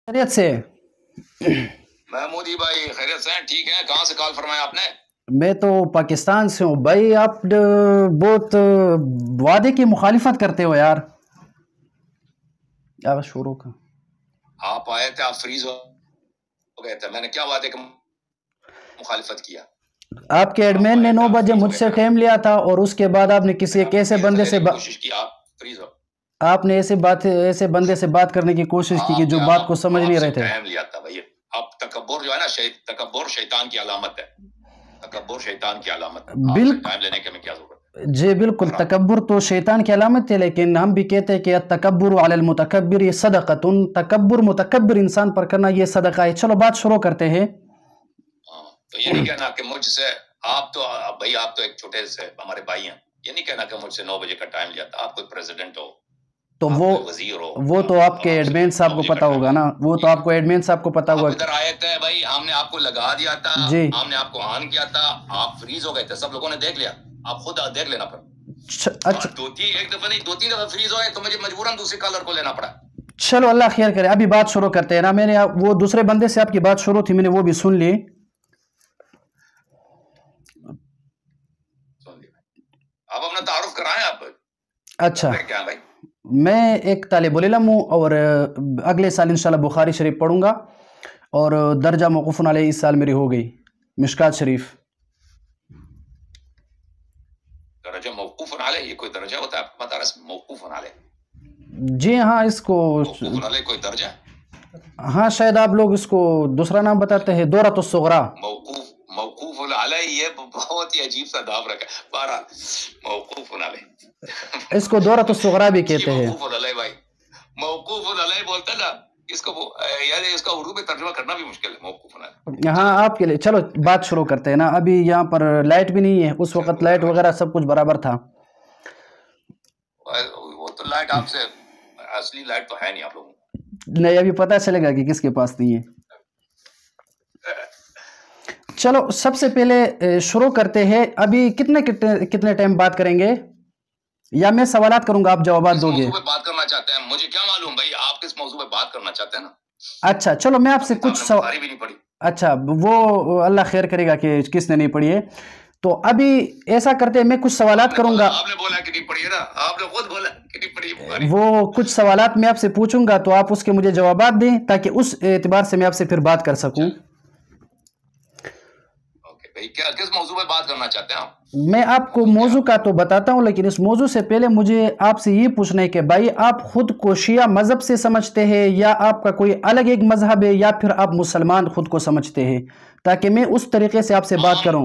خیریت سے محمودی بھائی خیریت سے ہیں؟ ٹھیک ہے. کہاں سے کال فرمایا آپ نے؟ میں تو پاکستان سے ہوں بھائی. آپ بہت وعدے کی مخالفت کرتے ہو یار. کیا شروع کا آپ آئے تھے, آپ فریز ہو گئے تھے. میں نے کیا وعدے کی مخالفت کیا؟ آپ کے ایڈمین نے 9 بجے مجھ سے ٹائم لیا تھا اور اس کے بعد آپ نے کسی ایک ایسے بندے سے کوشش کی, آپ فریز ہو. آپ نے ایسے بندے سے بات کرنے کی کوشش کی کہ جو بات کو سمجھ نہیں رہے تھے. ٹائم لیا تھا بھائی. اب تکبر جو ہے نا, تکبر شیطان کی علامت ہے. تکبر شیطان کی علامت. بالکل ٹائم لینے کے میں کیا ضرورت ہے؟ جی بالکل, تکبر تو شیطان کی علامت ہے, لیکن ہم بھی کہتے ہیں کہ التکبر علی المتکبر یہ صدقۃ. تکبر متکبر انسان پر کرنا یہ صدقہ ہے. چلو بات شروع کرتے ہیں. تو یہ نہیں کہنا کہ مجھ سے آپ تو بھائی, آپ تو ایک چھوٹے سے ہمارے بھائی ہیں. یہ نہیں کہنا کہ مجھ سے 9 بجے کا ٹائم لیا تھا. آپ کوئی پریزیڈنٹ ہو تو وزیر ہو, وہ تو آپ کے ایڈمین صاحب کو پتا ہوگا نا. وہ تو آپ کو ایڈمین صاحب کو پتا ہوگا. ادھر آئے تھے بھائی, ہم نے آپ کو لگا دیا تھا, جی ہم نے آپ کو آن کیا تھا, آپ فریز ہو گئے تھے. سب لوگوں نے دیکھ لیا, آپ خود دیکھ لینا پڑا. اچھا, ایک دفعہ نہیں 2-3 دفعہ فریز ہو گئے تو مجھے مجبوراً دوسرے کالر کو لینا پڑا. چلو اللہ خیر کرے. ابھی بات شروع کرتے ہیں نا. میں نے وہ دوسرے بندے سے آپ کی بات شروع تھی, میں نے وہ بھی سن لی. آپ اپنا تعارف کرائیں. آپ اچھا, کیا بھائی؟ میں ایک طالب العلم ہوں اور اگلے سال انشاءاللہ بخاری شریف پڑھوں گا, اور درجہ موقوف علیہ اس سال میری ہو گئی مشکات شریف. درجہ موقوف علیہ, یہ کوئی درجہ ہوتا ہے آپ کو پتہ ہے؟ موقوف علیہ, جی ہاں, اس کو موقوف علیہ کوئی درجہ ہے؟ ہاں شاید آپ لوگ اس کو دوسرا نام بتاتے ہیں, دورۃ الصغریٰ. موقوف علیہ, یہ بہت ہی عجیب سا نام رکھا. بارہ موقوف علیہ, اس کو دورۃ الصغریٰ بھی کہتے ہیں. موقوف علیہ بھائی, موقوف علیہ بولتا نا اس کو, یعنی اس کا اردو میں ترجمہ کرنا بھی مشکل ہے. موقوف علیہ, ہاں آپ کے لیے. چلو بات شروع کرتے ہیں نا. ابھی یہاں پر لائٹ بھی نہیں ہے, اس وقت لائٹ وغیرہ سب کچھ برابر تھا. وہ تو لائٹ آپ سے, اصلی لائٹ تو ہے نہیں آپ لوگوں کو. نہیں, ابھی پتہ چلے گا کہ کس کے پاس نہیں ہے. چلو سب سے پہلے شروع کرتے ہیں. ابھی کتنے ٹائم بات کریں گے, یا میں سوالات کروں گا آپ جوابات دو گے؟ موضوع پہ بات کرنا چاہتے ہیں, مجھے کیا معلوم بھائی آپ کس موضوع پہ بات کرنا چاہتے ہیں نا. اچھا چلو, میں آپ سے کچھ بخاری بھی نہیں پڑھی. اچھا, وہ اللہ خیر کرے گا کہ کس نے نہیں پڑھی ہے. تو ابھی ایسا کرتے ہیں, میں کچھ سوالات کروں گا. آپ نے بولا کہ نہیں پڑھی ہے نا, آپ نے خود بولا کہ نہیں پڑھی بخاری. وہ کچھ سوالات میں آپ سے پوچھوں گا, تو آپ اس کے مجھے جوابات دیں, تاکہ اس اعتبار سے میں آپ سے پھر بات کر سکوں. کس موضوع پہ بات کرنا چاہتے ہیں آپ؟ میں آپ کو موضوع کا تو بتاتا ہوں, لیکن اس موضوع سے پہلے مجھے آپ سے یہ پوچھنا ہے کہ بھائی آپ خود کو شیعہ مذہب سے سمجھتے ہیں, یا آپ کا کوئی الگ ایک مذہب ہے, یا پھر آپ مسلمان خود کو سمجھتے ہیں, تاکہ میں اس طریقے سے آپ سے بات کروں.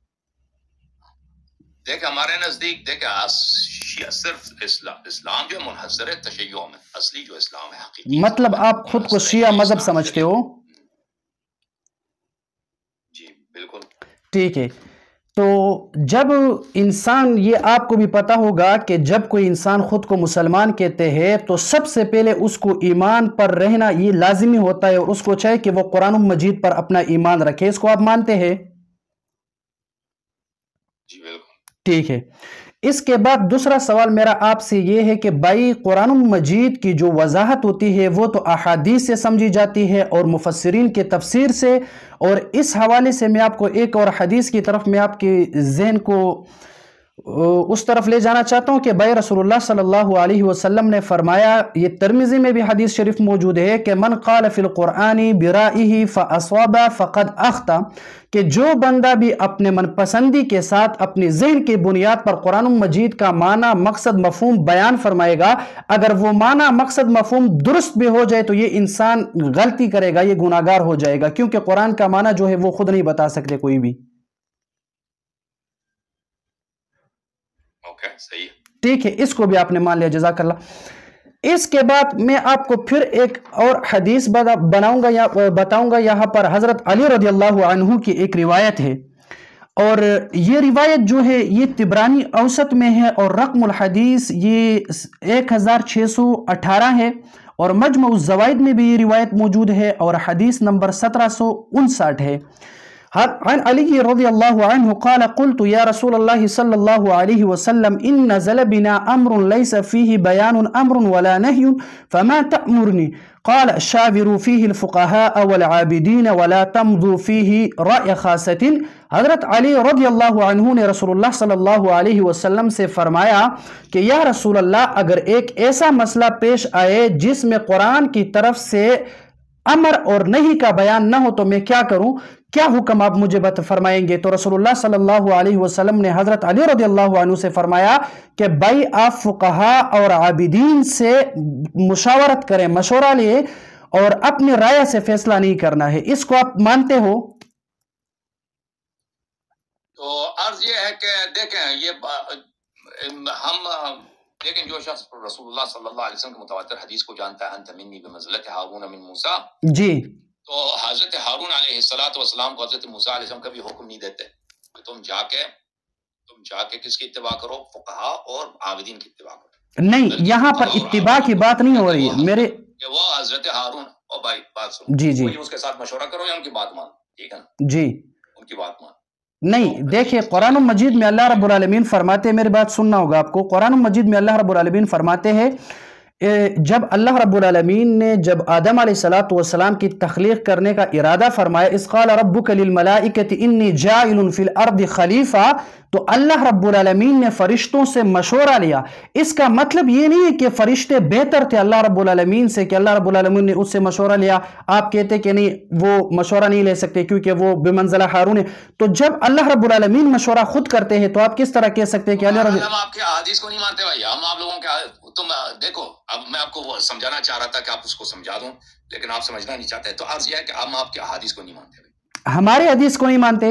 دیکھ ہمارے نزدیک صرف اسلام جو منحصر ہے تشیع میں, اصلی جو اسلام ہے حقیقی, مطلب آپ خود کو شیعہ مذہب سمجھتے ہو؟ جی بالکل ٹھیک ہے. تو جب انسان, یہ آپ کو بھی پتا ہوگا کہ جب کوئی انسان خود کو مسلمان کہتے ہیں تو سب سے پہلے اس کو ایمان پر رہنا یہ لازمی ہوتا ہے, اور اس کو چاہے کہ وہ قرآن مجید پر اپنا ایمان رکھے. اس کو آپ مانتے ہیں؟ جی بالکل. ٹھیک ہے. اس کے بعد دوسرا سوال میرا آپ سے یہ ہے کہ بھائی قرآن مجید کی جو وضاحت ہوتی ہے وہ تو احادیث سے سمجھی جاتی ہے اور مفسرین کے تفسیر سے, اور اس حوالے سے میں آپ کو ایک اور حدیث کی طرف میں آپ کے ذہن کو اس طرف لے جانا چاہتا ہوں کہ بھائی رسول اللہ صلی اللہ علیہ وسلم نے فرمایا, یہ ترمذی میں بھی حدیث شریف موجود ہے, کہ من قال فی القرآن برائہ فاصاب فقد اخطا, کہ جو بندہ بھی اپنے من پسندی کے ساتھ اپنے ذہن کی بنیاد پر قرآن مجید کا معنی مقصد مفہوم بیان فرمائے گا, اگر وہ معنی مقصد مفہوم درست بھی ہو جائے تو یہ انسان غلطی کرے گا, یہ گناہگار ہو جائے گا, کیونکہ قرآن کا معنی جو ہے وہ خود نہیں بتا سکتے کوئی بھی. صحیح. ٹھیک ہے, اس کو بھی آپ نے مان لیا, جزاک اللہ. اس کے بعد میں آپ کو پھر ایک اور حدیث بتاؤں گا. یہاں پر حضرت علی رضی اللہ عنہ کی ایک روایت ہے, اور یہ روایت جو ہے یہ طبرانی اوسط میں ہے, اور رقم الحدیث یہ 1618 ہے, اور مجمع الزوائد میں بھی یہ روایت موجود ہے, اور حدیث نمبر 1759 ہے. عن علي رضي الله عنه قال قلت يا رسول الله صلى الله عليه وسلم إن نزل بنا أمر ليس فيه بيان أمر ولا نهي فما تأمرني قال شاوروا فيه الفقهاء والعابدين ولا تمضوا فيه رأي خاصة. حضرت علی رضی اللہ عنہ نے رسول اللہ صلی اللہ علیہ وسلم سے فرمایا کہ یا رسول اللہ اگر ایک ایسا مسئلہ پیش آئے جس میں قرآن کی طرف سے امر اور نہیں کا بیان نہ ہو تو میں کیا کروں، کیا حکم آپ مجھے فرمائیں گے؟ تو رسول اللہ صلی اللہ علیہ وسلم نے حضرت علی رضی اللہ عنہ سے فرمایا کہ بھائی آپ فقہاء اور عابدین سے مشاورت کریں، مشورہ لیں اور اپنی رائے سے فیصلہ نہیں کرنا ہے۔ اس کو آپ مانتے ہو؟ تو عرض یہ ہے کہ دیکھیں یہ ہم لیکن جو شخص رسول اللہ صلی اللہ علیہ وسلم کی متواتر حدیث کو جانتا ہے انت منی بمنزلت ہارون من موسیٰ، جی، تو حضرت ہارون علیہ السلام کو حضرت موسیٰ علیہ السلام کبھی حکم نہیں دیتے کہ تم جا کے کس کی اتباع کرو؟ فقہاء اور عابدین کی اتباع کرو۔ نہیں، یہاں پر اتباع کی بات نہیں ہو رہی ہے میرے کہ وہ حضرت ہارون اور بھائی بات سنو، جی جی اس کے ساتھ مشورہ کرو یا ان کی بات مان، ٹھیک ہے نا، جی، ان کی بات مان۔ نہیں دیکھیں قرآن مجید میں اللہ رب العالمین فرماتے ہیں، میری بات سننا ہوگا آپ کو، قرآن مجید میں اللہ رب العالمین فرماتے ہیں جب اللہ رب العالمین نے جب آدم علیہ السلام کی تخلیق کرنے کا ارادہ فرمایا اذ قال ربک للملائکۃ انی جاعل فی الارض خلیفہ، تو اللہ رب العالمین نے فرشتوں سے مشورہ لیا۔ اس کا مطلب یہ نہیں ہے کہ فرشتے بہتر تھے اللہ رب العالمین سے کہ اللہ رب العالمین نے اس سے مشورہ لیا، آپ کہتے کہ نہیں وہ مشورہ نہیں لے سکتے کیونکہ وہ بمنزلہ ہارون ہے۔ تو جب اللہ رب العالمین مشورہ خود کرتے ہیں تو آپ کس طرح کہہ سکتے ہیں کہ اللہ رب ہم آپ کے احادیث کو نہیں مانتے بھائی، ہم آپ لوگوں کے تم دیکھو، اب میں آپ کو وہ سمجھانا چاہ رہا تھا کہ آپ اس کو سمجھا دوں لیکن آپ سمجھنا نہیں چاہتے، تو عرض یہ ہے کہ ہم آپ کے احادیث کو نہیں مانتے بھائی۔ ہمارے حدیث کو نہیں مانتے؟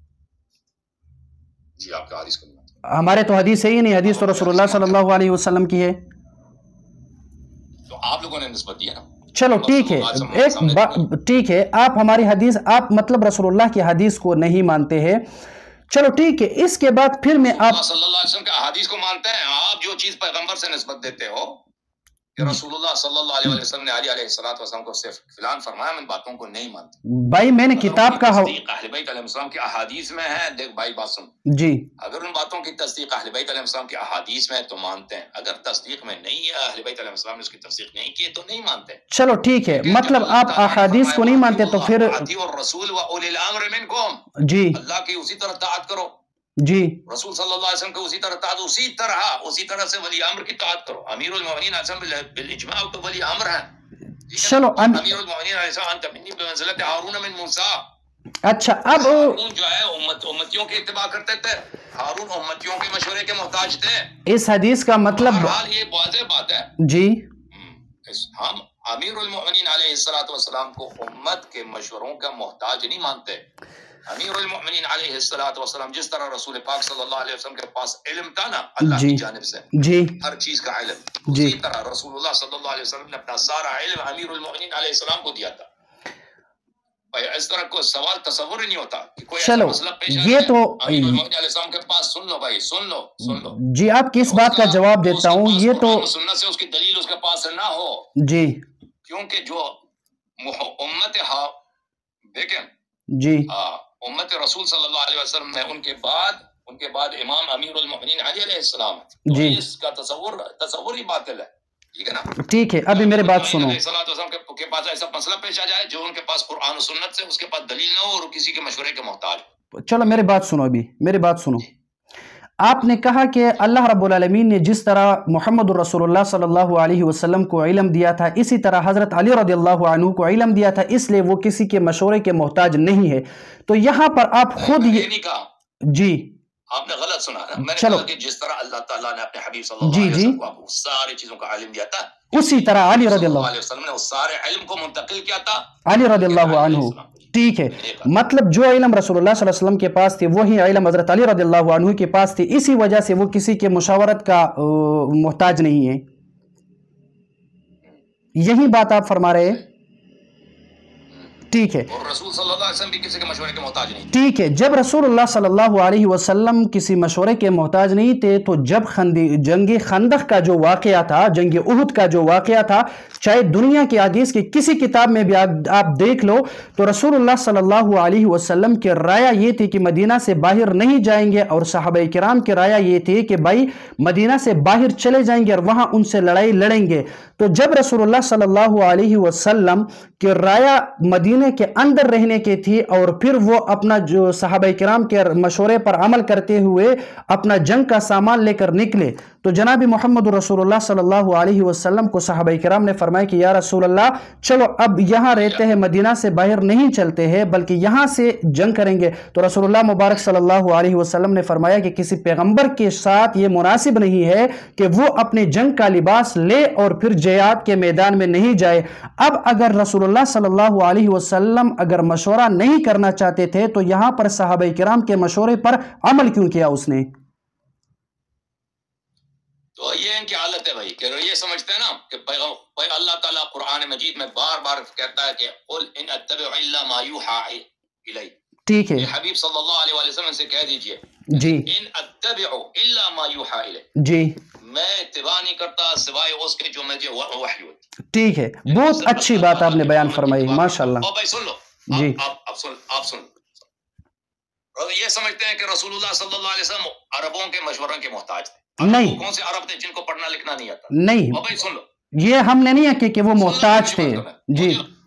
جی آپ کے حدیث کو نہیں مانتے۔ ہمارے تو حدیث ہے ہی نہیں، حدیث تو رسول اللہ صلی اللہ علیہ وسلم کی ہے۔ تو آپ لوگوں نے نسبت دی ہے نا۔ چلو ٹھیک ہے، ٹھیک ہے، آپ ہماری حدیث، آپ مطلب رسول اللہ کی حدیث کو نہیں مانتے ہیں، چلو ٹھیک ہے۔ اس کے بعد پھر میں آپ صلی اللہ علیہ وسلم کے احادیث کو مانتے ہیں، آپ جو چیز پیغمبر سے نسبت دیتے ہو کہ رسول اللہ صلی اللہ علیہ وسلم نے علی علیہ السلام کو صرف فلان فرمایا، ان باتوں کو نہیں مانتے بھائی۔ میں نے کتاب کا تصدیق اہل بیت علیہ السلام کی احادیث میں ہے، دیکھ بھائی بات سن جی، اگر ان باتوں کی تصدیق اہل بیت علیہ السلام کی احادیث میں ہے تو مانتے ہیں، اگر تصدیق میں نہیں ہے اہل بیت علیہ السلام نے اس کی تصدیق نہیں کی تو نہیں مانتے۔ چلو ٹھیک ہے، مطلب آپ احادیث کو نہیں مانتے تو پھر الرسول واولی الامر منکم، جی اللہ کی اسی طرح اطاعت کرو، جی، رسول صلی اللہ علیہ وسلم کو اسی طرح اطاعت، اسی طرح سے ولی امر کی اطاعت کرو۔ امیر المؤمنین اعظم بالاجماع تو ولی امر ہے، چلو امیر المؤمنین علیہ السلام انت منی بمنزلت ہارون من موسیٰ۔ اچھا، اب ہارون جو ہے امتیوں کی اتباع کرتے تھے، ہارون امتیوں کے مشورے کے محتاج تھے۔ اس حدیث کا مطلب بہرحال یہ واضح بات ہے جی، ہم امیر المؤمنین علیہ السلام کو امت کے مشوروں کا محتاج نہیں مانتے۔ امیر المؤمنین علیہ السلام جس طرح رسول پاک صلی اللہ علیہ وسلم کے پاس علم تھا نا اللہ کی جانب سے، جی ہر چیز کا علم، اسی طرح رسول اللہ صلی اللہ علیہ وسلم نے اپنا سارا علم امیر المؤمنین علیہ السلام کو دیا تھا۔ بھائی اس طرح کوئی سوال تصور ہی نہیں ہوتا کہ کوئی ایسا مسئلہ پیش آئے، یہ تو امیر المؤمنین علیہ السلام کے پاس سن لو بھائی، سن لو جی، آپ کس بات کا جواب دیتا ہوں، یہ تو سنت سے اس کی دلیل اس کے پاس نہ ہو جی، کیونکہ جو امت دیکھیں جی امت رسول صلی اللہ علیہ وسلم میں ان کے بعد امام امیر المؤمنین علی علیہ السلام ہے، جی، اس کا تصور ہی باطل ہے، ٹھیک ہے نا۔ ٹھیک ہے، ابھی میرے بات سنو، کے پاس ایسا مسئلہ پیش آ جائے جو ان کے پاس قرآن و سنت سے اس کے پاس دلیل نہ ہو اور کسی کے مشورے کے محتاج ہو۔ چلو میری بات سنو، ابھی میری بات سنو۔ آپ نے کہا کہ اللہ رب العالمین نے جس طرح محمد الرسول اللہ صلی اللہ علیہ وسلم کو علم دیا تھا اسی طرح حضرت علی رضی اللہ عنہ کو علم دیا تھا، اس لیے وہ کسی کے مشورے کے محتاج نہیں ہے۔ تو یہاں پر آپ خود یہ نہیں کہا، جی آپ نے غلط سنا ہے، میں نے چلو کہا کہ جس طرح اللہ تعالیٰ نے اپنے حبیب صلی اللہ علیہ وسلم کو آپ کو ساری چیزوں کا علم دیا تھا، اسی طرح علی رضی صلی اللہ اللہ علیہ وسلم نے اس سارے علم کو منتقل کیا تھا علی رضی اللہ عنہ، ٹھیک ہے، مطلب جو علم رسول اللہ صلی اللہ علیہ وسلم کے پاس تھی وہی علم حضرت علی رضی اللہ عنہ کے پاس تھی، اسی وجہ سے وہ کسی کے مشاورت کا محتاج نہیں ہے، یہی بات آپ فرما رہے ہیں؟ ٹھیک ہے، اور رسول صلی اللہ علیہ وسلم بھی کسی کے مشورے کے محتاج نہیں تھے۔ ٹھیک ہے، جب رسول اللہ صلی اللہ علیہ وسلم کسی مشورے کے محتاج نہیں تھے تو جب جنگ خندق کا جو واقعہ تھا، جنگ احد کا جو واقعہ تھا، چاہے دنیا کی حدیث کی کسی کتاب میں بھی آپ دیکھ لو تو رسول اللہ صلی اللہ علیہ وسلم کی رائے یہ تھی کہ مدینہ سے باہر نہیں جائیں گے، اور صحابہ کرام کی رائے یہ تھی کہ بھائی مدینہ سے باہر چلے جائیں گے اور وہاں ان سے لڑائی لڑیں گے۔ تو جب رسول اللہ صلی اللہ علیہ وسلم کی رائے مدینہ کے اندر رہنے کی تھی اور پھر وہ اپنا جو صحابہ کرام کے مشورے پر عمل کرتے ہوئے اپنا جنگ کا سامان لے کر نکلے، تو جناب محمد رسول اللہ صلی اللہ علیہ وسلم کو صحابہ کرام نے فرمایا کہ یا رسول اللہ چلو اب یہاں رہتے ہیں، مدینہ سے باہر نہیں چلتے ہیں بلکہ یہاں سے جنگ کریں گے۔ تو رسول اللہ مبارک صلی اللہ علیہ وسلم نے فرمایا کہ کسی پیغمبر کے ساتھ یہ مناسب نہیں ہے کہ وہ اپنے جنگ کا لباس لے اور پھر جہاد کے میدان میں نہیں جائے۔ اب اگر رسول اللہ صلی اللہ علیہ وسلم اگر مشورہ نہیں کرنا چاہتے تھے تو یہاں پر صحابہ کرام کے مشورے پر عمل کیوں کیا اس نے؟ تو یہ ان کی حالت ہے بھائی کہ یہ سمجھتے ہیں نا کہ اللہ تعالیٰ قرآن مجید میں بار بار کہتا ہے کہ قل ان اتبع الا ما یوحى الی، ٹھیک ہے، حبیب صلی اللہ علیہ وسلم سے کہہ دیجئے جی ان اتبع الا ما یوحى الی، جی میں اتباع نہیں کرتا سوائے اس کے جو مجھے وحی ہوتی۔ ٹھیک ہے، بہت اچھی بات آپ نے بیان فرمائی، ماشاءاللہ۔ اور بھائی سن لو، جی آپ سن یہ سمجھتے ہیں کہ رسول اللہ صلی اللہ علیہ وسلم عربوں کے مشوروں کے محتاج تھے۔ نہیں، کون سے عرب تھے جن کو پڑھنا لکھنا نہیں آتا؟ نہیں، اور بھائی سن لو، یہ ہم نے نہیں کہ وہ محتاج تھے۔ جی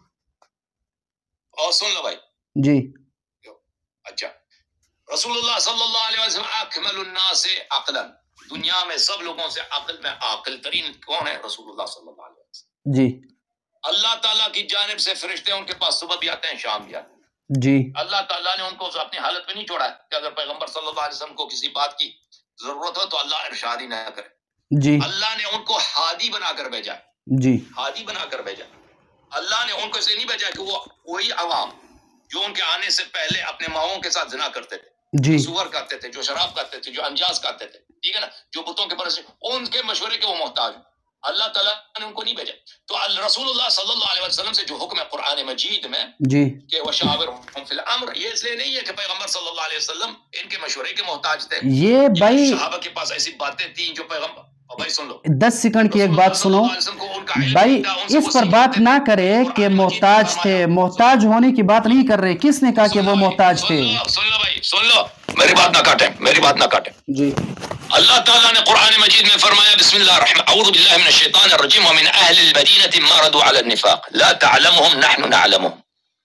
اور سن لو بھائی، جی اچھا، رسول اللہ صلی اللہ علیہ وسلم اکمل الناس عقلا، دنیا میں سب لوگوں سے عقل میں عاقل ترین کون ہے؟ رسول اللہ صلی اللہ علیہ وسلم۔ جی اللہ تعالیٰ کی جانب سے فرشتے ان کے پاس صبح بھی آتے ہیں شام بھی آتے ہیں۔ جی اللہ تعالیٰ نے ان کو اپنی حالت پہ نہیں چھوڑا ہے کہ اگر پیغمبر صلی اللہ علیہ وسلم کو کسی بات کی ضرورت ہو تو اللہ ارشاد ہی نہ کرے۔ جی اللہ نے ان کو ہادی بنا کر بھیجا، جی ہادی بنا کر بھیجا۔ اللہ نے ان کو اسے نہیں بھیجا کہ وہ وہی عوام جو ان کے آنے سے پہلے اپنے ماؤں کے ساتھ زنا کرتے تھے، جی سور کرتے تھے، جو شراب کرتے تھے، جو انجاز کرتے تھے، ٹھیک ہے نا، جو بتوں کے پرست، ان کے مشورے کے وہ محتاج ہیں۔ اللہ تعالیٰ نے ان کو نہیں بھیجا۔ تو رسول اللہ صلی اللہ علیہ وسلم سے جو حکم ہے قرآن مجید میں جی کہ وشاورہم فی الامر، یہ اس لیے نہیں ہے کہ پیغمبر صلی اللہ علیہ وسلم ان کے مشورے کے محتاج تھے، یہ بھائی صحابہ کے پاس ایسی باتیں تھیں جو پیغمبر، اور بھائی سن لو 10 سیکنڈ کی ایک بات سنو بھائی، اس پر بات نہ کرے کہ محتاج تھے، محتاج ہونے کی بات نہیں کر رہے، کس نے کہا کہ وہ محتاج تھے؟ سن لو بھائی، سن لو، میری بات نہ کاٹیں، میری بات نہ کاٹیں۔ جی اللہ تعالیٰ نے قرآن مجید میں فرمایا بسم اللہ الرحمن اعوذ باللہ من الشیطان الرجیم ومن اہل المدینة مردوا على النفاق لا تعلمهم نحن نعلمهم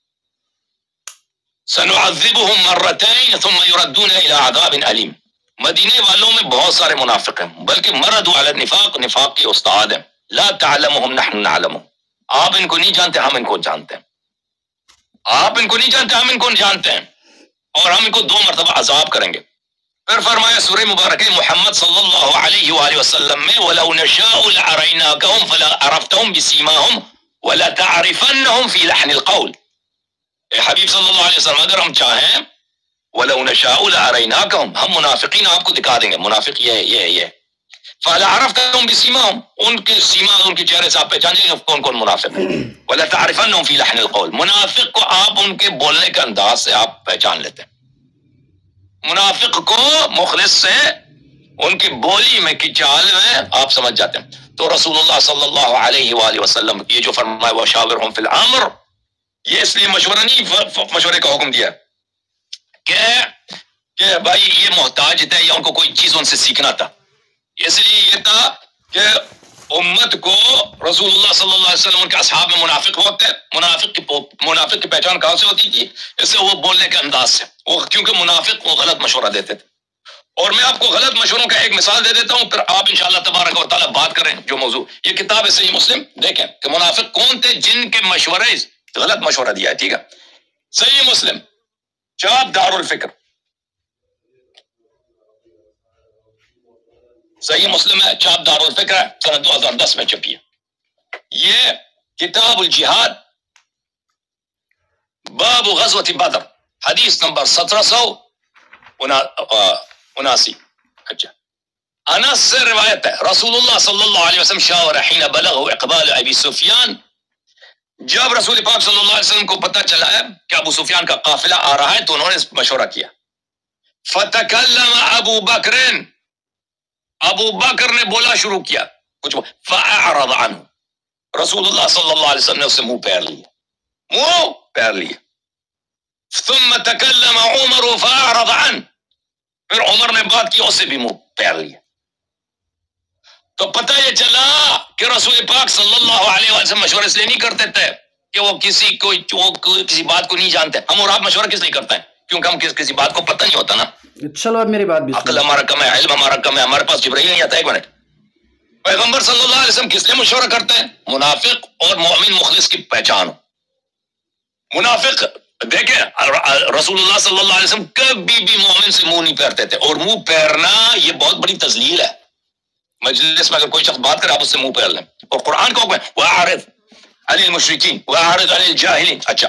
سنعذبهم مرتين ثم يردون الى عذاب علیم۔ مدینے والوں میں بہت سارے منافق ہیں، بلکہ مردوا على النفاق، نفاق کے استاد ہیں۔ لا تعلمهم نحن نعلمهم، آپ ان کو نہیں جانتے، ہم ان کو جانتے ہیں۔ آپ ان کو نہیں جانتے، ہم ان کو جانتے ہیں، اور ہم ان کو 2 مرتبہ عذاب کریں گے۔ پھر فرمایا سورہ مبارکہ محمد صلی اللہ علیہ وآلہ وسلم میں وَلَوْ نَشَاءُ لَأَرَيْنَاكَهُمْ فَلَعَرَفْتَهُمْ بِسِيمَاهُمْ وَلَتَعْرِفَنَّهُمْ فِي لَحْنِ الْقَوْلِ۔ اے حبیب صلی اللہ علیہ وسلم اگر ہم چاہیں وَلَوْ نَشَاءُ لَأَرَيْنَاكَهُمْ، ہم منافقین آپ کو دکھا دیں گے، منافق یہ ہے فَلَعَرَفْتَهُمْ بِسِيمَاهُمْ، ان کے سیما، ان کے چہرے سے آپ پہچان جائیں گے کون کون منافق ہیں۔ وَلَتَعْرِفَنَّهُمْ فِي لَحْنِ الْقَوْلِ، منافق کو آپ ان کے بولنے کے انداز سے آپ پہچان لیتے ہیں۔ منافق کو مخلص سے ان کی بولی میں کی چال میں آپ سمجھ جاتے ہیں۔ تو رسول اللہ صلی اللہ علیہ وآلہ وسلم یہ جو فرمایا وشاورہم فی الامر، یہ اس لیے مشورہ نہیں، مشورے کا حکم دیا کہ بھائی یہ محتاج تھے یا ان کو کوئی چیز ان سے سیکھنا تھا، اس لیے یہ تھا کہ امت کو رسول اللہ صلی اللہ علیہ وسلم کے اصحاب میں منافق ہوتے ہیں۔ منافق کی پہچان کہاں سے ہوتی تھی؟ اس سے وہ بولنے کے انداز سے، کیونکہ منافق کو غلط مشورہ دیتے تھے۔ اور میں آپ کو غلط مشوروں کا ایک مثال دے دیتا ہوں، پھر آپ انشاءاللہ تبارک و تعالیٰ بات کریں جو موضوع، یہ کتاب ہے صحیح مسلم، دیکھیں کہ منافق کون تھے جن کے مشورے غلط مشورہ دیا ہے، ٹھیک ہے؟ صحیح مسلم چاپ دار الفکر، صحیح مسلم ہے، چاپ دار الفکر ہے، سنہ 2010 میں چھپی ہے۔ یہ کتاب الجہاد باب غزوۃ بدر، حدیث نمبر 1779۔ اچھا، انس سے روایت ہے رسول اللہ صلی اللہ علیہ وسلم شاور حین بلغه اقبال ابی سفیان جب رسول پاک صلی اللہ علیہ وسلم کو پتہ چلا ہے کہ ابو سفیان کا قافلہ آ رہا ہے تو انہوں نے مشورہ کیا. فتکلم ابو بکر نے بولا شروع کیا کچھ فاعرض عنہ. رسول اللہ صلی اللہ علیہ وسلم نے اس سے منہ پھیر لیا. ثم تکلم عمر فاعرض عنہ. پھر عمر نے بات کی، اس سے بھی منہ پھیر لیا. تو پتہ یہ چلا کہ رسول پاک صلی اللہ علیہ وسلم مشورہ اس لیے نہیں کرتے تھے کہ وہ کسی بات کو نہیں جانتے. ہم اور آپ مشورہ کس لیے کرتے ہیں؟ کیونکہ ہم کسی بات کو پتہ نہیں ہوتا نا. چلو اب میری بات بھی عقل ہمارا کم ہے، علم ہمارا کم ہے، ہمارے پاس جبرائیل نہیں آتا. ایک منٹ. پیغمبر صلی اللہ علیہ وسلم کس لیے مشورہ کرتے ہیں؟ منافق اور مومن مخلص کی پہچان ہو. منافق دیکھیں رسول اللہ صلی اللہ علیہ وسلم کبھی بھی مومن سے منہ نہیں پھیرتے تھے، اور منہ پھیرنا یہ بہت بڑی تذلیل ہے. مجلس میں اگر کوئی شخص بات کرے آپ اس سے منہ پھیر لیں، اور قرآن کا حکم ہے وَأَعْرِضْ عَنِ الْمُشْرِكِينَ وَأَعْرِضْ عَنِ الْجَاهِلِينَ. اچھا،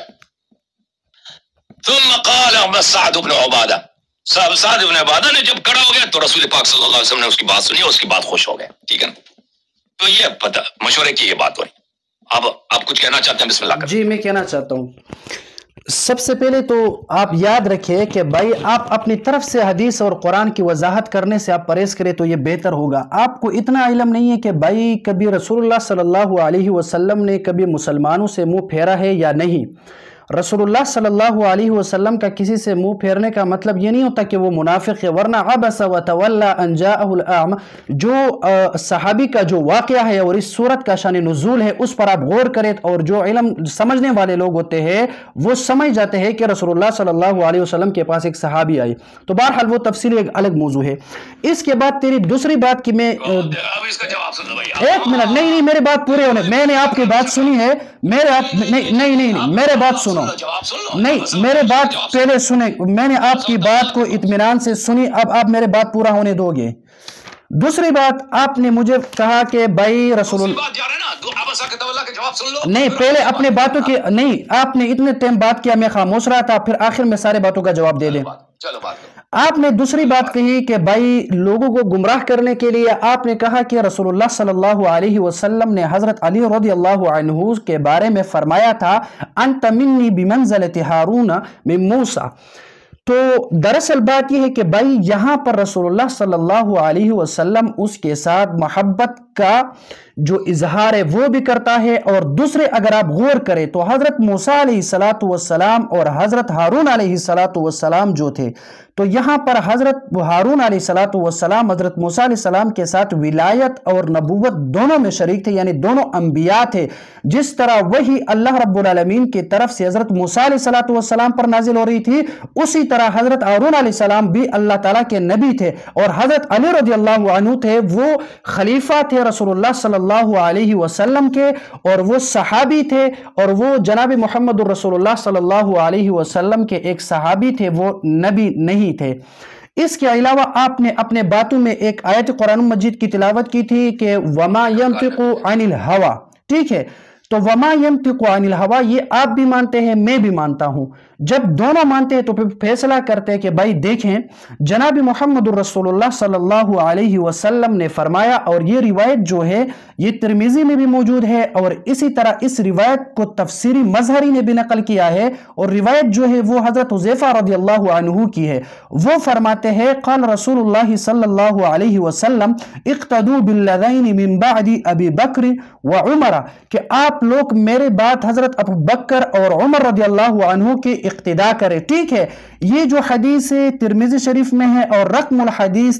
ثم قال سعد بن عبادہ. سعد بن عبادہ نے جب کھڑا ہو گیا تو رسول پاک صلی اللہ علیہ وسلم نے اس کی بات سنی اور اس کی بات خوش ہو گئے. ٹھیک ہے نا؟ تو یہ پتہ مشورے کی یہ بات ہوئی. اب آپ کچھ کہنا چاہتے ہیں؟ بسم اللہ کریں. جی میں کہنا چاہتا ہوں، سب سے پہلے تو آپ یاد رکھیں کہ بھائی آپ اپنی طرف سے حدیث اور قرآن کی وضاحت کرنے سے آپ پرہیز کریں تو یہ بہتر ہوگا. آپ کو اتنا علم نہیں ہے کہ بھائی کبھی رسول اللہ صلی اللہ علیہ وسلم نے کبھی مسلمانوں سے منہ پھیرا ہے یا نہیں. رسول اللہ صلی اللہ علیہ وسلم کا کسی سے منہ پھیرنے کا مطلب یہ نہیں ہوتا کہ وہ منافق ہے، ورنہ عبس وتولی ان جاءہ الاعمى جو صحابی کا جو واقعہ ہے اور اس صورت کا شان نزول ہے اس پر آپ غور کریں، اور جو علم سمجھنے والے لوگ ہوتے ہیں وہ سمجھ جاتے ہیں کہ رسول اللہ صلی اللہ علیہ وسلم کے پاس ایک صحابی آئی. تو بہرحال وہ تفصیل ایک الگ موضوع ہے. اس کے بعد تیری دوسری بات کہ میں ایک منٹ، نہیں میرے بات پورے ہونے، میں نے آپ کی بات سنی ہے، میرے بات سنو، نہیں میرے بات پہلے سنیں، میں نے آپ کی بات کو اطمینان سے سنی، اب آپ میرے بات پورا ہونے دو گے. دوسری بات آپ نے مجھے کہا کہ بھائی رسول اللہ نہیں، پہلے اپنے باتوں کی نہیں، آپ نے اتنے ٹائم بات کیا، میں خاموش رہا تھا، پھر آخر میں سارے باتوں کا جواب دے دیں. آپ نے دوسری بات کہی کہ بھائی لوگوں کو گمراہ کرنے کے لیے آپ نے کہا کہ رسول اللہ صلی اللہ علیہ وسلم نے حضرت علی رضی اللہ عنہ کے بارے میں فرمایا تھا انت منی بمنزلت ہارون من موسیٰ. تو دراصل بات یہ ہے کہ بھائی یہاں پر رسول اللہ صلی اللہ علیہ وسلم اس کے ساتھ محبت کا جو اظہار ہے وہ بھی کرتا ہے. اور دوسرے اگر آپ غور کریں تو حضرت موسیٰ علیہ السلام اور حضرت ہارون علیہ السلام جو تھے، تو یہاں پر حضرت ہارون علیہ السلام حضرت موسیٰ علیہ السلام کے ساتھ ولایت اور نبوت دونوں میں شریک تھے، یعنی دونوں انبیاء تھے. جس طرح وہی اللہ رب العالمین کی طرف سے حضرت موسیٰ علیہ السلام پر نازل ہو رہی تھی، اسی طرح حضرت ہارون علیہ السلام بھی اللہ تعالیٰ کے نبی تھے، اور حضرت علی رضی اللہ عنہ تھے وہ خلیفہ تھے رسول اللہ صلی اللہ علیہ وسلم کے، اور وہ صحابی تھے، اور وہ جناب محمد رسول اللہ صلی اللہ علیہ وسلم کے ایک صحابی تھے، وہ نبی نہیں تھے. اس کے علاوہ آپ نے اپنے باتوں میں ایک آیت قرآن مجید کی تلاوت کی تھی کہ وما ينطق عن الهوى. ٹھیک ہے، تو وما ينطق عن الهوى یہ آپ بھی مانتے ہیں، میں بھی مانتا ہوں. جب دونوں مانتے ہیں تو پھر فیصلہ کرتے ہیں کہ بھائی دیکھیں جناب محمد رسول اللہ صلی اللہ علیہ وسلم نے فرمایا، اور یہ روایت جو ہے یہ ترمذی میں بھی موجود ہے، اور اسی طرح اس روایت کو تفسیری مظہری نے بھی نقل کیا ہے، اور روایت جو ہے وہ حضرت حذیفہ رضی اللہ عنہ کی ہے. وہ فرماتے ہیں قال رسول اللہ صلی اللہ علیہ وسلم اقتدوا بالذین من بعد ابی بکر وعمر، کہ آپ لوگ میرے بعد حضرت ابو بکر اور عمر رضی اللہ عنہ کے اقتداء کرے. ٹھیک ہے، یہ جو حدیث ترمذی شریف میں ہے اور رقم الحدیث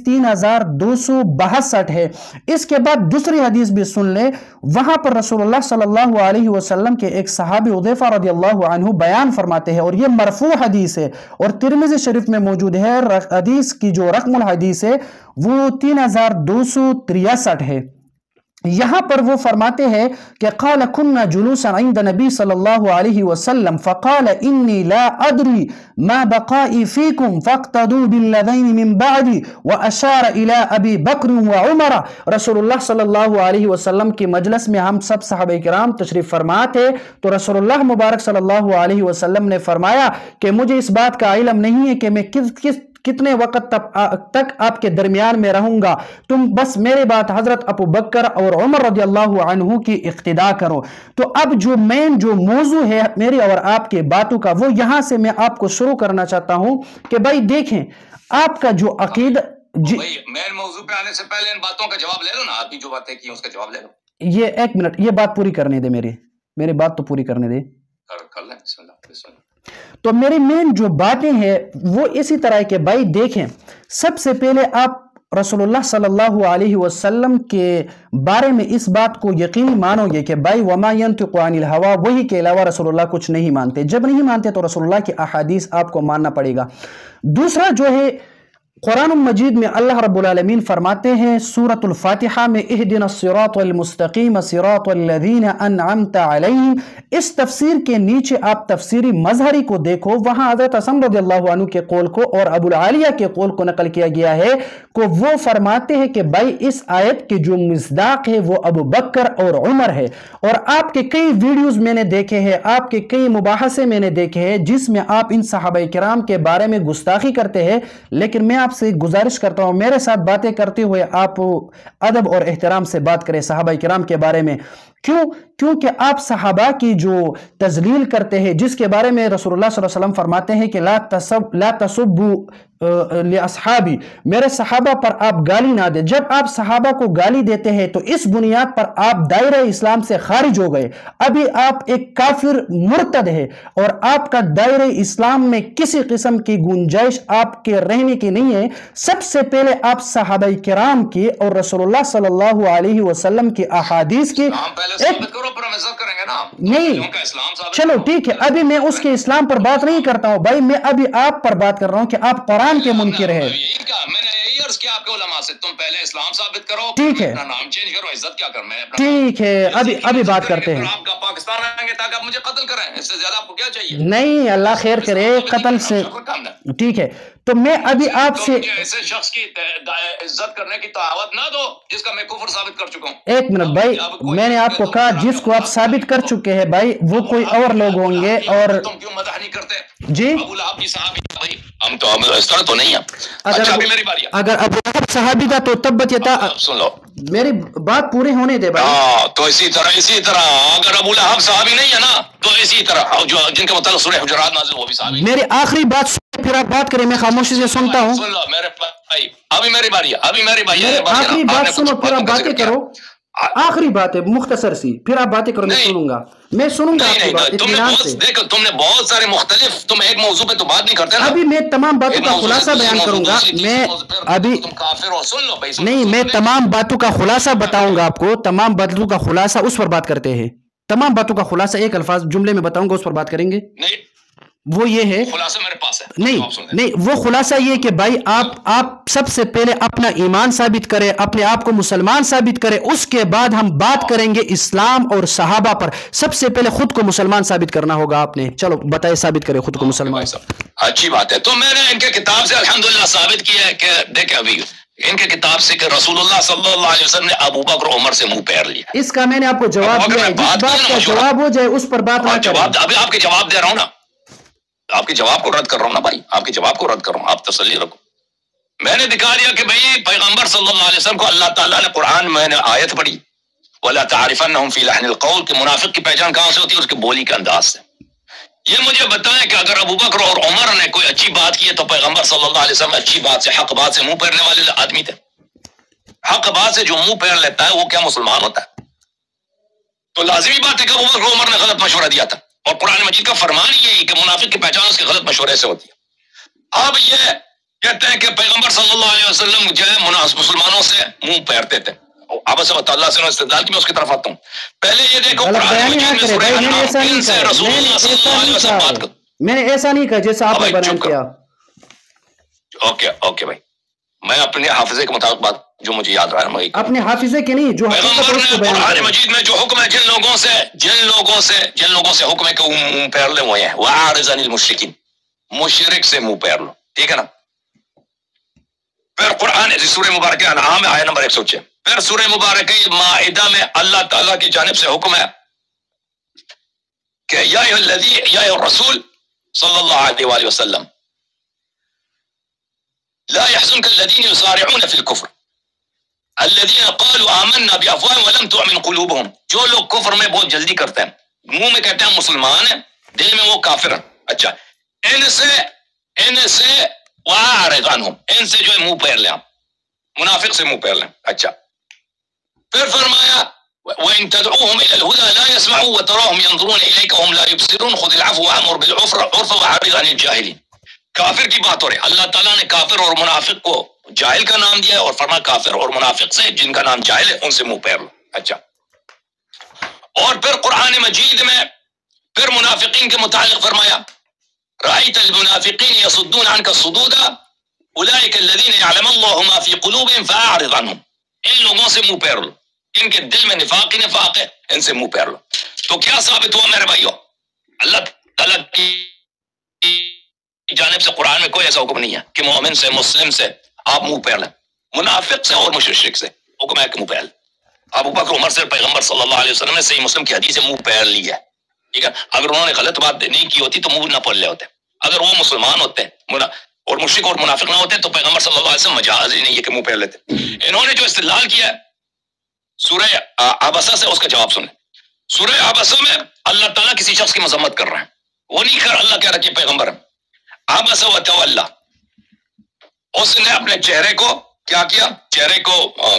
3262 ہے. اس کے بعد دوسری حدیث بھی سن لے، وہاں پر رسول اللہ صلی اللہ علیہ وسلم کے ایک صحابی حذیفہ رضی اللہ عنہ بیان فرماتے ہیں، اور یہ مرفوع حدیث ہے اور ترمذی شریف میں موجود ہے. حدیث کی جو رقم الحدیث ہے وہ 3263 ہے. یہاں پر وہ فرماتے ہیں کہ قال كنا جلوسا عند نبی صلی اللہ علیہ وسلم فقال انی لا ادری ما بقائی فیکم فاقتدوا بالذین من بعدی واشار الى ابی بکر وعمر. رسول اللہ صلی اللہ علیہ وسلم کی مجلس میں ہم سب صحابہ کرام تشریف فرما تھے، تو رسول اللہ مبارک صلی اللہ علیہ وسلم نے فرمایا کہ مجھے اس بات کا علم نہیں ہے کہ میں کتنے وقت تک آپ کے درمیان میں رہوں گا، تم بس میرے بات حضرت ابو بکر اور عمر رضی اللہ عنہ کی اقتداء کرو۔ تو اب جو موضوع ہے میری اور آپ کے باتوں کا، وہ یہاں سے میں آپ کو شروع کرنا چاہتا ہوں کہ بھائی دیکھیں آپ کا جو عقیدہ مین موضوع پہ آنے سے پہلے ان باتوں کا جواب لے لو نا، آپ نے جو باتیں کی اس کا جواب لے لو۔ یہ ایک منٹ، یہ بات پوری کرنے دے، میری بات تو پوری کرنے دے۔ کر لیں، بسم اللہ۔ تو میری مین جو باتیں ہیں وہ اسی طرح ہے کہ بھائی دیکھیں، سب سے پہلے آپ رسول اللہ صلی اللہ علیہ وسلم کے بارے میں اس بات کو یقینی مانو گے کہ بھائی وما ينطق عن الهوى، وہی کے علاوہ رسول اللہ کچھ نہیں مانتے۔ جب نہیں مانتے تو رسول اللہ کی احادیث آپ کو ماننا پڑے گا۔ دوسرا جو ہے، قرآن مجید میں اللہ رب العالمین فرماتے ہیں سورۃ الفاتحہ میں اہدنا الصراط المستقیم صراط الذین انعمت علیہم، اس تفسیر کے نیچے آپ تفسیری مظہری کو دیکھو، وہاں حضرت حسن رضی اللہ عنہ کے قول کو اور ابو العالیہ کے قول کو نقل کیا گیا ہے کہ وہ فرماتے ہیں کہ بھائی اس آیت کے جو مصداق ہے وہ ابو بکر اور عمر ہے۔ اور آپ کے کئی ویڈیوز میں نے دیکھے ہیں، آپ کے کئی مباحثے میں نے دیکھے ہیں جس میں آپ ان صحابہ کرام کے بارے میں گستاخی کرتے ہیں، لیکن میں آپ سے گزارش کرتا ہوں میرے ساتھ باتیں کرتے ہوئے آپ ادب اور احترام سے بات کریں صحابہ کرام کے بارے میں۔ کیونکہ آپ صحابہ کی جو تذلیل کرتے ہیں، جس کے بارے میں رسول اللہ صلی اللہ علیہ وسلم فرماتے ہیں کہ لا تسبوا لاصحابی، میرے صحابہ پر آپ گالی نہ دیں۔ جب آپ صحابہ کو گالی دیتے ہیں تو اس بنیاد پر آپ دائرہ اسلام سے خارج ہو گئے، ابھی آپ ایک کافر مرتد ہے اور آپ کا دائرہ اسلام میں کسی قسم کی گنجائش آپ کے رہنے کی نہیں ہے۔ سب سے پہلے آپ صحابہ کرام کی اور رسول اللہ صلی اللہ علیہ وسلم کی احادیث کی نہیں، چلو ٹھیک ہے، ابھی میں اس کے اسلام پر بات نہیں کرتا ہوں بھائی، میں ابھی آپ پر بات کر رہا ہوں کہ آپ قرآن کے منکر ہیں۔ میں نے یہی عرض کیا آپ کے علماء سے، تم پہلے اسلام ثابت کرو، ٹھیک ہے، اپنا نام چینج کرو، عزت کیا کر، میں ٹھیک ہے، ابھی بات کرتے ہیں۔ آپ کا پاکستان آئیں گے تاکہ آپ مجھے قتل کریں، اس سے زیادہ آپ کو کیا چاہیے؟ نہیں، اللہ خیر کرے، قتل سے ٹھیک ہے۔ تو میں ابھی آپ سے ایسے شخص کی عزت کرنے کی دعوت نہ دو جس کا میں کفر ثابت کر چکا ہوں۔ ایک منٹ بھائی، میں نے آپ کو کہا جس کو آپ ثابت کر چکے ہیں بھائی وہ کوئی اور لوگ ہوں گے، اور تم کیوں مدح نہیں کرتے؟ جی ابو لہب کی صحابی بھائی، ہم تو اس طرح تو نہیں ہیں۔ اچھا ابھی میری باری ہے۔ اگر ابو لہب صحابی تھا تو تبت یتا، سن لو میری بات پوری ہونے دے بھائی۔ ہاں تو اسی طرح اگر ابو لہب صحابی نہیں ہے نا تو اسی طرح جو جن کے متعلق سورہ حجرات نازل وہ بھی صحابی۔ میری آخری بات سن پھر آپ بات کریں، میں خاموشی سے سنتا ہوں۔ سن لو میرے بھائی، ابھی میری باری ہے، آخری بات سنو پھر آپ باتیں کرو، آخری بات ہے مختصر سی، پھر آپ باتیں کرو، میں سنوں گا آپ کی بات اطمینان سے۔ دیکھو تم نے بہت سارے مختلف، تم ایک موضوع پہ تو بات نہیں کرتے نا۔ ابھی میں تمام باتوں کا خلاصہ بیان کروں گا، میں ابھی نہیں، میں تمام باتوں کا خلاصہ بتاؤں گا آپ کو، تمام باتوں کا خلاصہ اس پر بات کرتے ہیں، تمام باتوں کا خلاصہ ایک الفاظ جملے میں بتاؤں گا، اس پر بات کریں گے۔ وہ یہ ہے، خلاصہ میرے پاس ہے، نہیں وہ خلاصہ یہ کہ بھائی آپ سب سے پہلے اپنا ایمان ثابت کریں، اپنے آپ کو مسلمان ثابت کریں، اس کے بعد ہم بات کریں گے اسلام اور صحابہ پر۔ سب سے پہلے خود کو مسلمان ثابت کرنا ہوگا آپ نے، چلو بتائے ثابت کریں خود کو مسلمان۔ اچھی بات ہے، تو میں نے ان کے کتاب سے الحمدللہ ثابت کیا ہے کہ دیکھیں ابھی ان کے کتاب سے کہ رسول اللہ صلی اللہ علیہ وسلم نے ابو بکر و عمر سے منہ پھیر لیا۔ اس کا میں نے آپ کو جواب دیا ہے، جس بات کا جواب ہو جائے اس پر بات نہ کریں۔ ابھی آپ کے جواب دے رہا ہوں نا، آپ کے جواب کو رد کر رہا ہوں نا بھائی، آپ کے جواب کو رد کر رہا ہوں، آپ تسلی رکھو۔ میں نے دکھا دیا کہ بھائی پیغمبر صلی اللہ علیہ وسلم کو اللہ تعالیٰ نے قرآن میں نے آیت پڑھی وَلَا تَعْرِفَنَّهُمْ فِي لَحْنِ الْقَوْلِ کہ منافق کی پہچان کہاں سے ہوتی ہے؟ اس کے بولی کے انداز سے۔ یہ مجھے بتائیں کہ اگر ابو بکر اور عمر نے کوئی اچھی بات کی ہے تو پیغمبر صلی اللہ علیہ وسلم اچھی بات سے، حق بات سے منہ پھیرنے والے آدمی تھے۔ حق بات سے جو منہ پھیر لیتا ہے وہ کیا مسلمان ہوتا ہے؟ تو لازمی بات ہے کہ ابو بکر اور عمر نے غلط مشورہ دیا تھا، اور قرآن مجید کا فرمان یہی کہ منافق کی پہچان اس کے غلط مشورے سے ہوتی ہے۔ اب یہ کہتے ہیں کہ پیغمبر صلی اللہ علیہ وسلم جو ہے مسلمانوں سے منہ پھیرتے تھے۔ اب سے اللہ سے استدلال کی میں اس کی طرف آتا ہوں۔ پہلے یہ دیکھو میں نے ایسا نہیں کہا جیسا آپ نے بیان کیا۔ اوکے بھائی، میں اپنے حافظے کے مطابق بات جو مجھے یاد رہا ہے، اپنے حافظے کے نہیں، جو پیغمبر نے قرآن مجید میں جو حکم ہے جن لوگوں سے حکم ہے کہ وہ منہ پھیر لیں وہ ہیں وَأَعْرِضْ عَنِ الْمُشْرِكِينَ، مشرک سے منہ پھیر لو، ٹھیک ہے نا۔ پھر قرآن سورہ مبارکہ انعام آیت نمبر 106، پھر سورہ مبارکہ مائدہ میں اللہ تعالیٰ کی جانب سے حکم ہے کہ یا الرسول صلی اللہ علیہ وآلہ وسلم لا يحزنك الذين يسارعون في الكفر الذين قالوا آمنا بأفواههم ولم تؤمن قلوبهم. جو لوگ کفر میں بہت جلدی کرتے ہیں، منہ میں کہتے ہیں مسلمان ہیں، دل میں وہ کافر ہیں. اچھا، ان سے واعرض عنہم، ان سے جو ہے منہ پھیر لیں، منافق سے منہ پھیر لیں. اچھا، پھر فرمایا وَإِن تَدْعُوهُمْ إِلَى الْهُدَى لَا يَسْمَعُوا وَتَرَاهُمْ يَنظُرُونَ إِلَيْكَ وَهُمْ لَا يُبْصِرُونَ خُذِ الْعَفْوَ وَأْمُرْ بِالْعُرْفِ وَأَعْرِضْ عَنِ الْجَاهِلِينَ. کافر کی بات ہو رہی ہے. اللہ تعالیٰ نے کافر اور منافق کو جاہل کا نام دیا ہے اور فرمایا کافر اور منافق سے جن کا نام جاہل ہے ان سے منہ پھیر لو. اچھا، اور پھر قرآن مجید میں پھر منافقین کے متعلق فرمایا رأيت المنافقين يصدون عنك صدودا أولئك الذين يعلم الله ما في قلوبهم فأعرض عنهم. ان لوگوں سے منہ پھیر لو، ان کے دل میں نفاق ہی نفاق ہے، ان سے منہ پھیر لو. تو کیا ثابت ہوا میرے بھائیو؟ اللہ تعالیٰ کی جانب سے قرآن میں کوئی ایسا حکم نہیں ہے کہ مومن سے مسلم سے آپ منہ پھیر لیں، منافق سے اور مشرک سے حکم ہے کہ منہ پھیر لیں. ابو بکر عمر سے پیغمبر صلی اللہ علیہ وسلم نے صحیح مسلم کی حدیث سے منہ پھیر لی ہے. ٹھیک ہے، اگر انہوں نے غلط بات نہیں کی ہوتی تو منہ نہ پھیر لے ہوتے. اگر وہ مسلمان ہوتے اور مشرک اور منافق نہ ہوتے تو پیغمبر صلی اللہ علیہ وسلم مجاز ہی نہیں ہے کہ منہ پھیر لیتے. انہوں نے جو استدلال کیا ہے سورہ عبسہ سے، اس کا جواب سنیں. سورہ عبسہ میں اللہ تعالیٰ کسی شخص کی مذمت کر رہے ہیں، وہ نہیں کر اللہ کہہ رہا کہ پیغمبر ہے. عبس و تولا، اس نے اپنے چہرے کو کیا کیا؟ چہرے کو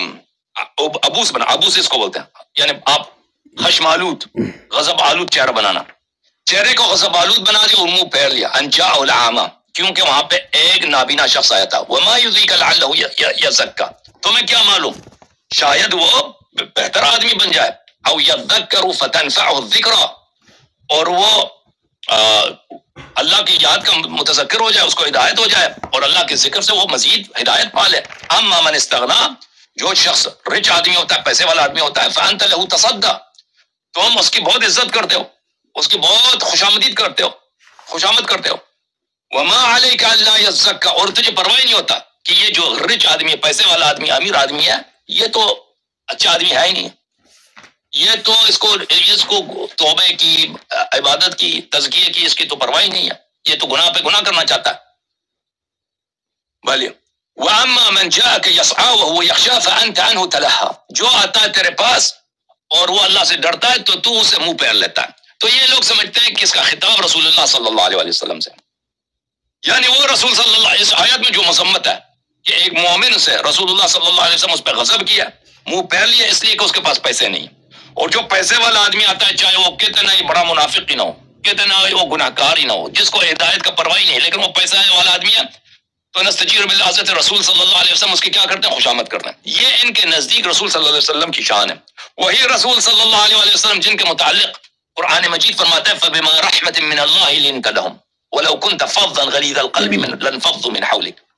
ابوس بنا، ابوس اس کو بولتے ہیں، یعنی آپ خشم آلود غضب آلود چہرہ بنانا. چہرے کو غضب آلود بنا دیا اور منہ پھیر لیا. انجاء العامہ، کیونکہ وہاں پہ ایک نابینا شخص آیا تھا. وما یدریک لعلہ یزکا، تمہیں کیا معلوم شاید وہ بہتر آدمی بن جائے. او یذکر فتنفعہ الذکرى، اور وہ اللہ کی یاد کا متذکر ہو جائے، اس کو ہدایت ہو جائے اور اللہ کے ذکر سے وہ مزید ہدایت پا لے. اما من استغنا، جو شخص رچ آدمی ہوتا ہے، پیسے والا آدمی ہوتا ہے، فانت له تصدى، تم اس کی بہت عزت کرتے ہو، اس کی بہت خوشامدید کرتے ہو، خوشامد کرتے ہو. وما علیک الا یزکا، اور تجھے پرواہ نہیں ہوتا کہ یہ جو رچ آدمی ہے، پیسے والا آدمی، امیر آدمی ہے، یہ تو اچھا آدمی ہے ہی نہیں، یہ تو اس کو توبے کی، عبادت کی، تزکیے کی اس کی تو پرواہ ہی نہیں ہے، یہ تو گناہ پہ گناہ کرنا چاہتا ہے. بھلے وَأَمَّا مَنْ جَاءَكَ يَسْعَىٰ وَهُوَ يَخْشَىٰ فَأَنْتَ عَنْهُ تَلَهَّىٰ، جو آتا ہے تیرے پاس اور وہ اللہ سے ڈرتا ہے تو تو اسے منہ پھیر لیتا ہے. تو یہ لوگ سمجھتے ہیں کہ اس کا خطاب رسول اللہ صلی اللہ علیہ وسلم سے، یعنی وہ رسول صلی اللہ، اس آیت میں جو مذمت ہے کہ ایک مومن سے رسول اللہ صلی اللہ علیہ وسلم اس پہ غضب کیا، منہ پھیر لیا اس لیے کہ اس کے پاس پیسے نہیں. اور جو پیسے والا آدمی آتا ہے، چاہے وہ کتنا ہی بڑا منافق ہی نہ ہو، کتنا ہی وہ گناہ گار ہی نہ ہو، جس کو ہدایت کا پرواہ ہی نہیں، لیکن وہ پیسہ والا آدمی ہے، تو نستجیر باللہ، حضرت رسول صلی اللہ علیہ وسلم اس کی کیا کرتے ہیں؟ خوشامد کرتے ہیں. یہ ان کے نزدیک رسول صلی اللہ علیہ وسلم کی شان ہے. وہی رسول صلی اللہ علیہ وسلم جن کے متعلق قرآن مجید فرماتا ہے فَبِمَا رَحْمَةٍ مِّنَ اللَّهِ لِنْتَ لَهُمْ وَلَوْ كُنْتَ فَظًّا غَلِيظَ الْقَلْبِ لَانفَضُّوا مِنْ حَوْلِكَ.